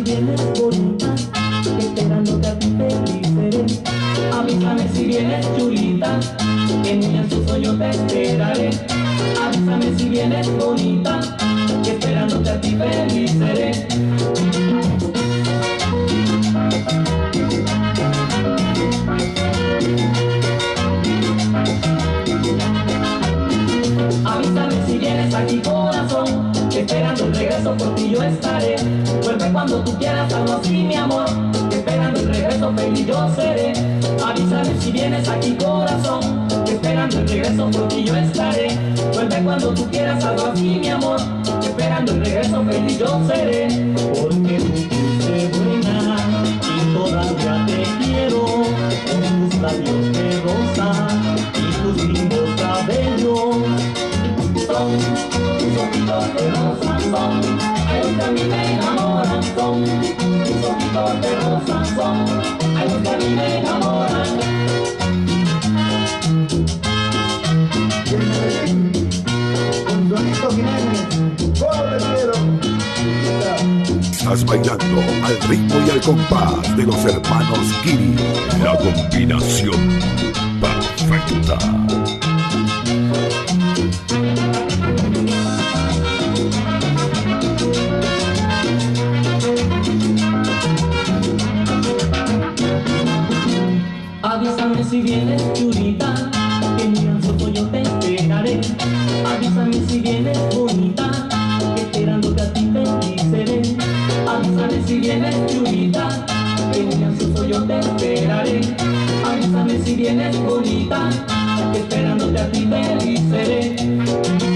si vienes bonita, esperándote a ti feliz seré. Avísame si vienes chulita, que muy ansioso yo te esperaré. Avísame si vienes bonita, que esperándote a ti feliz seré. Avísame si vienes aquí corazón, que esperando el regreso por ti yo estaré. Vuelve cuando tú quieras, algo así mi amor, que esperando el regreso feliz yo seré. Avísame si vienes aquí corazón, que esperando el regreso por ti yo estaré. Vuelve cuando tú quieras, algo así mi amor, que esperando el regreso feliz yo seré. Porque tú fuiste buena y todavía te quiero, con tus labios de rosa y tus lindos cabellos. Son tus ojitos de rosa, son los que a mí me enamoran. Son tus ojitos de rosa, son los que a mí me enamoran. Con Donito Jiménez, ¿cómo te quiero? Estás bailando al ritmo y al compás de los hermanos Kiri, la combinación perfecta. Avísame si vienes chulita, que muy ansioso yo te esperaré. Avísame si vienes bonita, que esperándote a ti feliz seré. Avísame si vienes chulita, que muy ansioso yo te esperaré. Avísame si vienes bonita, que esperándote a ti feliz seré.